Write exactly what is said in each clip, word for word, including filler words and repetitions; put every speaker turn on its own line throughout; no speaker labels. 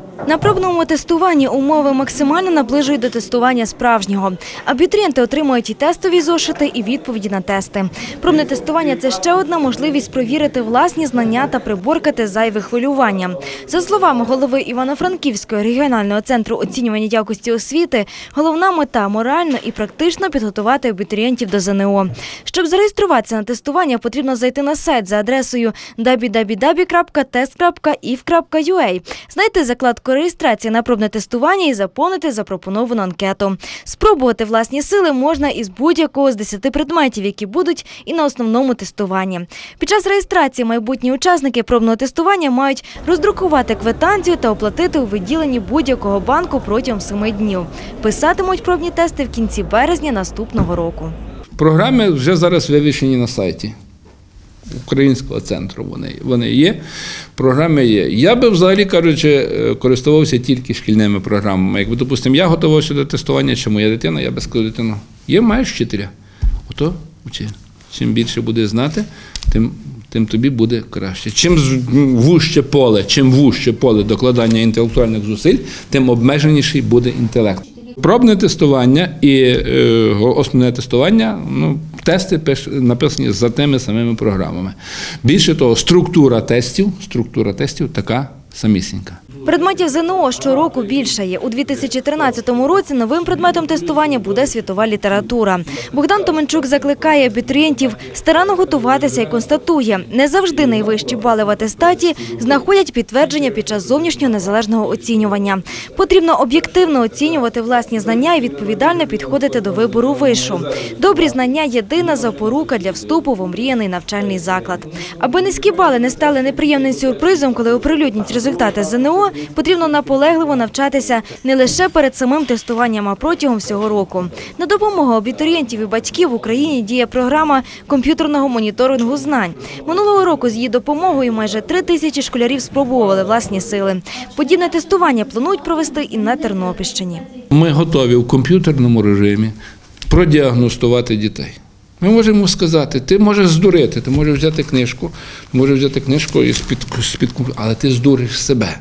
На пробному тестуванні умови максимально наближують до тестування справжнього. Абітурієнти отримують і тестові зошити, і відповіді на тести. Пробне тестування – це ще одна можливість провірити власні знання та приборкати зайве хвилювання. За словами голови Івано-Франківського регіонального центру оцінювання якості освіти, головна мета – морально і практично підготувати абітурієнтів до ЗНО. Щоб зареєструватися на тестування, потрібно зайти на сайт за адресою дабл ю дабл ю дабл ю крапка тест крапка і ф крапка ю а, знайти закладку реєстрації на пробне тестування і заповнити запропоновану анкету. Спробувати власні сили можна із будь-якого з десяти предметів, які будуть і на основному тестуванні. Під час реєстрації майбутні учасники пробного тестування мають роздрукувати квитанцію та оплатити у відділенні будь-якого банку протягом семи днів. Писатимуть пробні тести в кінці березня наступного року.
Програми вже зараз вивішені на сайті Українського центру, вони, вони є, програми є. Я би, взагалі кажучи, користувався тільки шкільними програмами. Якби, допустимо, я готувався до тестування, чи моя дитина, я би сказав, дитину, є, маєш вчителя, ото вчи. Чим більше буде знати, тим, тим тобі буде краще. Чим вужче поле, чим вужче поле докладання інтелектуальних зусиль, тим обмеженіший буде інтелект. Пробне тестування і е, основне тестування, ну, тести пиш, написані за тими самими програмами. Більше того, структура тестів, структура тестів така самісінька.
Предметів ЗНО щороку більшає. У дві тисячі тринадцятому році новим предметом тестування буде світова література. Богдан Томенчук закликає абітурієнтів старанно готуватися і констатує, не завжди найвищі бали в атестаті знаходять підтвердження під час зовнішнього незалежного оцінювання. Потрібно об'єктивно оцінювати власні знання і відповідально підходити до вибору вишу. Добрі знання – єдина запорука для вступу в омріяний навчальний заклад. Аби низькі бали не стали неприємним сюрпризом, коли оприлюднять результати ЗНО, потрібно наполегливо навчатися не лише перед самим тестуванням, а протягом всього року. На допомогу абітурієнтів і батьків в Україні діє програма комп'ютерного моніторингу знань. Минулого року з її допомогою майже три тисячі школярів спробували власні сили. Подібне тестування планують провести і на Тернопільщині.
Ми готові в комп'ютерному режимі продіагностувати дітей. Ми можемо сказати, ти можеш здурити, ти можеш взяти книжку, можеш взяти книжку і з-під, з-під, але ти здуриш себе.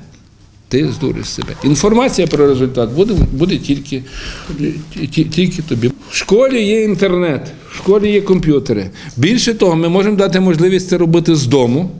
Ти здуриш себе. Інформація про результат буде, буде тільки, тільки тобі. В школі є інтернет, в школі є комп'ютери. Більше того, ми можемо дати можливість це робити з дому.